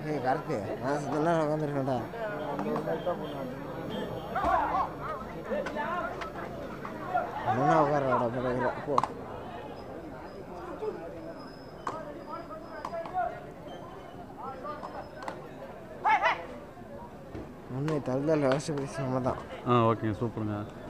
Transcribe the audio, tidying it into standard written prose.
ஏய் கரெக்டு இதெல்லாம் உட்காந்துருக்கேன்டா என்ன உட்காரடா பிறகு போ ஒன்று தள்ளுதல் வருஷம் நம்ம தான் ஓகேங்க சூப்பருங்க